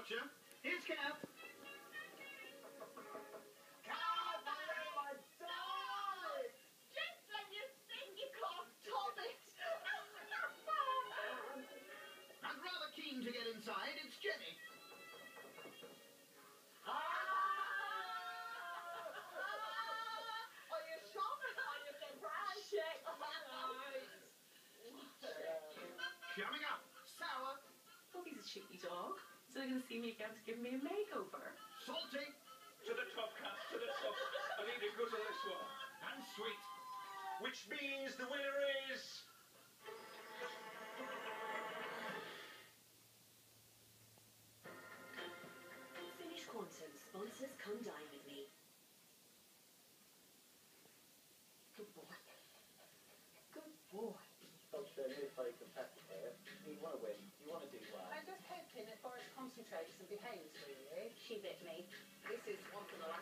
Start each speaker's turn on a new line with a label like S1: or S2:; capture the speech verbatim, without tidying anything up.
S1: Gotcha. Here's Cap.
S2: Cap, I die!
S3: Just when you think you can't top it.
S1: And rather keen to get inside, it's Jenny.
S2: Ah!
S3: Are you shocked? Are you surprised? Check it out.
S1: Coming up, Sour.
S4: Oh, he's a cheeky dog. So they're going to see me again to give me a makeover.
S1: Salty.
S5: To the top, Cap, to the top. I need a good on this one.
S1: And sweet.
S5: Which means the winner is...
S6: Finish Quantum sponsors Come Dine With Me. Good boy. Good boy.
S2: Culture, you're very competitive. You want to win. You want to do well.
S7: I'm just hoping that Boris concentrates and behaves, really.
S3: She bit me. This is one for the